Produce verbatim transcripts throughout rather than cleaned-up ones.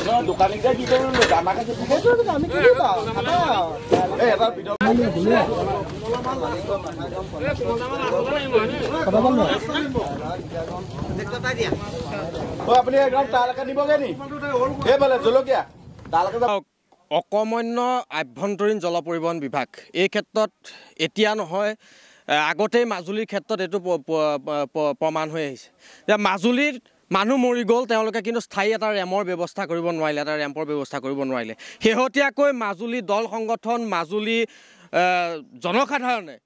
দোকানীকে কি কৰিলো আমাকে আমি কি পাওঁ এই এটা ভিডিঅ' আপুনি একদম তালৈকে নিবগে নি এইফালে জলকীয়া তালৈকে অকমন্য আভ্যন্তৰীণ জল পৰিবহণ বিভাগ এই ক্ষেত্ৰত এতিয়া নহয় আগতেই মাজুলীৰ ক্ষেত্ৰত এইটো প্ৰমাণ হৈ আহিছে যে মাজুলীৰ মানুহ মৰি গ'ল তেওঁলোকে কিন্তু স্থায়ী এটা ৰেমৰ ব্যৱস্থা কৰিব নোৱাৰিলে এটা ৰেম্পৰ ব্যৱস্থা কৰিব নোৱাৰিলে শেহতীয়াকৈ মাজুলী দল সংগঠন মাজুলী জনসাধাৰণে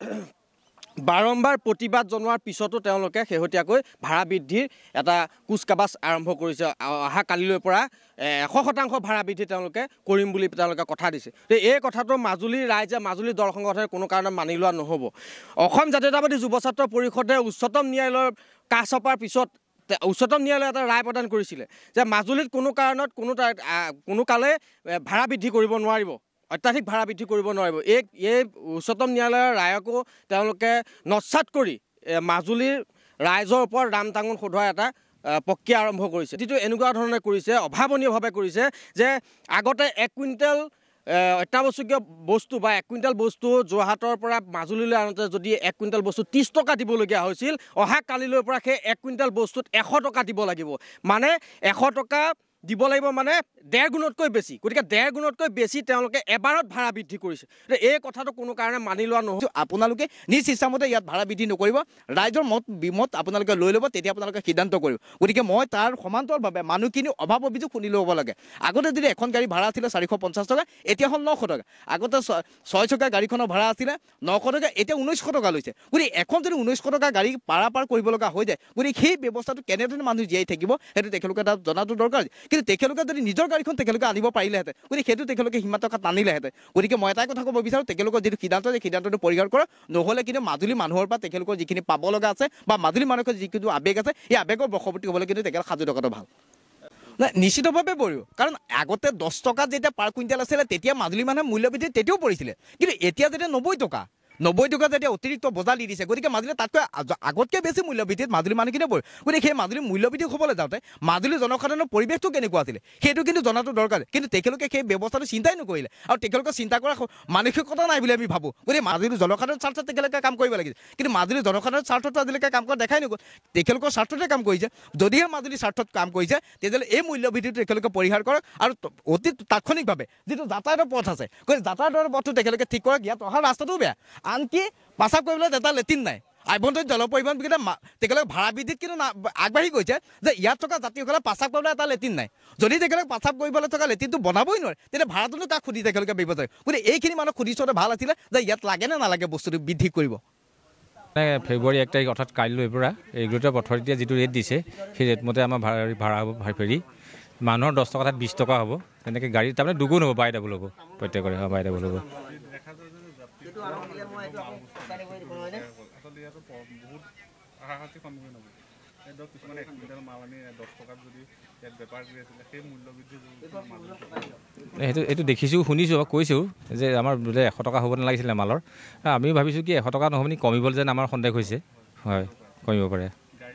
বাৰম্বাৰ প্ৰতিবাদ জনোৱাৰ পিছতো তেওঁলোকে শেহতীয়াকৈ ভাড়া বৃদ্ধিৰ এটা কুচকাবাজ আৰম্ভ কৰিছে অহা কালিলৈ পৰা এশ শতাংশ ভাড়া বৃদ্ধি তেওঁলোকে কৰিম বুলি তেওঁলোকে কথা দিছে এই কথাটো মাজুলীৰ ৰাইজে মাজুলী দল সংগঠনে কোনো কাৰণত মানি লোৱা নহ'ব অসম জাতীয়তাবাদী যুৱ ছাত্ৰ পৰিষদে উচ্চতম ন্যায়ালয়ৰ কাষ চপাৰ পিছত উচ্চতম ন্যায়ালয়ে এটা ৰায় প্ৰদান কৰিছিলে যে মাজুলীত কোনো কাৰণত কোনো কোনো কালে ভাড়া বৃদ্ধি কৰিব নোৱাৰিব অত্যাধিক ভাড়া বৃদ্ধি কৰিব নোৱাৰিব এই এই উচ্চতম ন্যায়ালয়ৰ ৰায়কো তেওঁলোকে নস্যাৎ কৰি মাজুলীৰ ৰাইজৰ ওপৰত ৰাম টাঙোন সোধোৱা এটা প্ৰক্ৰিয়া আৰম্ভ কৰিছে যিটো এনেকুৱা ধৰণে কৰিছে অভাৱনীয়ভাৱে কৰিছে যে আগতে এক কুইণ্টেল অত্যাৱশ্যকীয় বস্তু বা এক কুইণ্টেল বস্তু যোৰহাটৰ পৰা মাজুলীলৈ আনোতে যদি এক কুইণ্টেল বস্তু ত্ৰিছ টকা দিবলগীয়া হৈছিল অহা কালিলৈ পৰা সেই এক কুইণ্টেল বস্তুত এশ টকা দিব লাগিব মানে এশ টকা দিব লাগিব মানে ডেৰ গুণতকৈ বেছি গতিকে ডেৰ গুণতকৈ বেছি তেওঁলোকে এবাৰত ভাড়া বৃদ্ধি কৰিছে এই কথাটো কোনো কাৰণে মানি লোৱা নহ'ব আপোনালোকে নিজ ইচ্ছামতে ইয়াত ভাড়া বৃদ্ধি নকৰিব ৰাইজৰ মত বিমত আপোনালোকে লৈ ল'ব তেতিয়া আপোনালোকে সিদ্ধান্ত কৰিব গতিকে মই তাৰ সমান্তৰালভাৱে মানুহখিনি অভাৱ অভিযোগ শুনি ল'ব লাগে আগতে যদি এখন গাড়ী ভাড়া আছিলে চাৰিশ পঞ্চাছ টকা এতিয়া হ'ল নশ টকা আগতে ছয় চকীয়া গাড়ীখনৰ ভাড়া আছিলে নশ টকা এতিয়া ঊনৈছশ টকা লৈছে গতিকে এখন যদি ঊনৈছশ টকা গাড়ী পাৰা পাৰ কৰিব লগা হৈ যায় গতিকে সেই ব্যৱস্থাটো কেনেধৰণে মানুহ জীয়াই থাকিব সেইটো তেখেতলোকে তাত জনাটো দৰকাৰ কিন্তু তেখেতলোকে যদি নিজৰ গাড়ীখন তেখেতলোকে আনিব পাৰিলেহেঁতেন গতিকে সেইটো তেখেতলোকে সীমা টকা টানিলেহেঁতেন গতিকে মই এটাই কথা ক'ব বিচাৰোঁ তেখেতলোকৰ যিটো সিদ্ধান্ত সেই সিদ্ধান্তটো পৰিহাৰ কৰক নহ'লে কিন্তু মাজুলী মানুহৰ পৰা তেখেতলোকৰ যিখিনি পাব লগা আছে বা মাজুলী মানুহৰ যিটো আৱেগ আছে এই আৱেগৰ বশৱৰ্তী হ'বলৈ কিন্তু তেখেতক সাজু থকাটো ভাল নাই নিশ্চিতভাৱে পৰিব কাৰণ আগতে দহ টকাত যেতিয়া পাৰ কুইণ্টেল আছিলে তেতিয়া মাজুলী মানুহে মূল্যবৃদ্ধি তেতিয়াও পৰিছিলে কিন্তু এতিয়া যেতিয়া নব্বৈ টকা নব্বৈ টকা যেতিয়া অতিৰিক্ত বজাৰ দি দিছে গতিকে মাজুলী তাতকৈ আগতকৈ বেছি মূল্যবৃদ্ধিত মাজুলী মানুহখিনিয়ে পৰে গতিকে সেই মাজুলী মূল্যবৃদ্ধি হ'বলৈ যাওঁতে মাজুলী জনসাধাৰণৰ পৰিৱেশটো কেনেকুৱা আছিলে সেইটো কিন্তু জনাটো দৰকাৰ কিন্তু তেখেতলোকে সেই ব্যৱস্থাটো চিন্তাই নকৰিলে আৰু তেখেতলোকে চিন্তা কৰা মানসিকতা নাই বুলি আমি ভাবোঁ গতিকে মাজুলী জনসাধাৰণৰ স্বাৰ্থত তেখেতলোকে কাম কৰিব লাগিছে কিন্তু মাজুলী জনসাধাৰণৰ স্বাৰ্থটো আজিলৈকে কাম কৰা দেখাই নগ'ল তেখেতলোকৰ স্বাৰ্থতে কাম কৰিছে যদিহে মাজুলী স্বাৰ্থত কাম কৰিছে তেতিয়াহ'লে এই মূল্যবৃদ্ধিটো তেখেতলোকে পৰিহাৰ কৰক আৰু অতি তাৎক্ষণিকভাৱে যিটো যাতায়াতৰ পথ আছে গতিকে যাতায়াতৰ পথটো তেখেতলোকে ঠিক কৰক ইয়াত অহা ৰাস্তাটোও বেয়া আনকি পাচাব কৰিবলৈ এটা লেট্ৰিন নাই আভ্যন্তৰীণ জল পৰিবহণ বিভাগে তেখেতলোকে ভাড়া বৃদ্ধিত কিন্তু আগবাঢ়ি গৈছে যে ইয়াত থকা যাত্ৰীসকলে পাচাব কৰিবলৈ এটা লেট্ৰিন নাই যদি তেখেতলোকে পাচাব কৰিবলৈ থকা লেট্ৰিনটো বনাবই নোৱাৰে তেতিয়া ভাড়াটোনো কাক সুধি তেখেতলোকে ব্যৱস্থা গতিকে এইখিনি মানুহ সুধি চোৱাটো ভাল আছিলে যে ইয়াত লাগে নে নালাগে বস্তুটো বৃদ্ধি কৰিব ফেব্ৰুৱাৰী এক তাৰিখ অৰ্থাৎ কাইলৈৰ পৰা ৰেগুলেটৰ অথৰিটিয়ে যিটো ৰেট দিছে সেই ৰেট মতে আমাৰ ভাড়া ভাড়া হ'ব ফেৰী মানুহৰ দহ টকা তাত বিছ টকা হ'ব তেনেকৈ গাড়ী তাৰমানে দুগুণ হ'ব বাই ডাবল হ'ব প্ৰত্যেকৰে বাই ডাবল হ'ব সেইটো এইটো দেখিছোঁ শুনিছোঁ কৈছোঁ যে আমাৰ বোলে এশ টকা হ'ব নালাগিছিলে মালৰ আমি ভাবিছোঁ কি এশ টকা নহ'ব নেকি কমিব যেন আমাৰ সন্দেহ হৈছে হয় কমিব পাৰে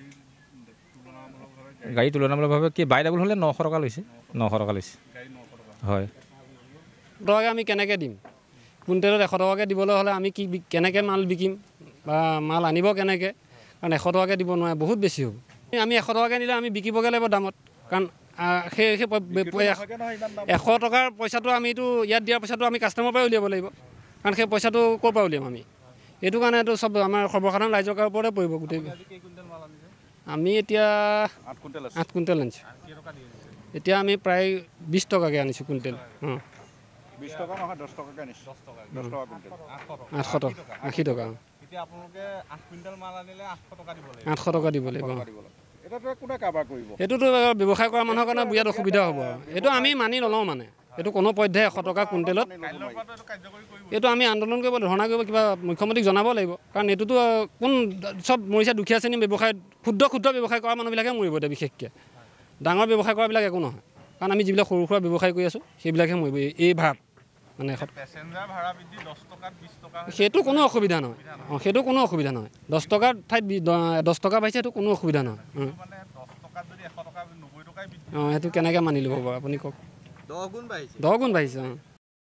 গাড়ী তুলনামূলকভাৱে কি বাই ডাবল হ'লে নশ টকা লৈছে নশ টকা লৈছে হয় টকাকৈ আমি কেনেকৈ দিম কুইণ্টেলত এশ টকাকৈ দিবলৈ হ'লে আমি কি কেনেকৈ মাল বিকিম বা মাল আনিব কেনেকৈ কাৰণ এশ টকাকৈ দিব নোৱাৰে বহুত বেছি হ'ব আমি এশ টকাকৈ নিলে আমি বিকিবগৈ লাগিব দামত কাৰণ সেই সেই এশ টকাৰ পইচাটো আমিতো ইয়াত দিয়াৰ পইচাটো আমি কাষ্টমাৰৰ পৰাই উলিয়াব লাগিব কাৰণ সেই পইচাটো ক'ৰ পৰা উলিয়াম আমি এইটো কাৰণেতো চব আমাৰ সৰ্বসাধাৰণ ৰাইজৰ ওপৰতে পৰিব গোটেই আমি এতিয়া আঠ কুইণ্টেল আনিছোঁ এতিয়া আমি প্ৰায় বিছ টকাকৈ আনিছোঁ কুইণ্টেল অঁ আঠশ টকা আশী টকা আঠশ টকা দিব লাগিব এইটোতো ব্যৱসায় কৰা মানুহৰ কাৰণে বিৰাট অসুবিধা হ'ব আৰু এইটো আমি মানি নলওঁ মানে এইটো কোনো পধ্যে এশ টকা কুইণ্টেলত এইটো আমি আন্দোলন কৰিব ধৰ্ণা কৰিব কিবা মুখ্যমন্ত্ৰীক জনাব লাগিব কাৰণ এইটোতো কোন চব মৰিছে দুখীয়া শ্ৰেণী ব্যৱসায় ক্ষুদ্ৰ ক্ষুদ্ৰ ব্যৱসায় কৰা মানুহবিলাকে মৰিব এতিয়া বিশেষকৈ ডাঙৰ ব্যৱসায় কৰাবিলাক একো নহয় কাৰণ আমি যিবিলাক সৰু সুৰা ব্যৱসায় কৰি আছোঁ সেইবিলাকহে মৰিব এই ভাড়াত মানে সেইটো কোনো অসুবিধা নহয় অঁ সেইটো কোনো অসুবিধা নহয় দহ টকাৰ ঠাইত দহ টকা পাইছে সেইটো কোনো অসুবিধা নহয় অঁ সেইটো কেনেকৈ মানি ল'ব বাৰু আপুনি কওক দহ গুণ বাঢ়িছে দহ গুণ বাঢ়িছে অঁ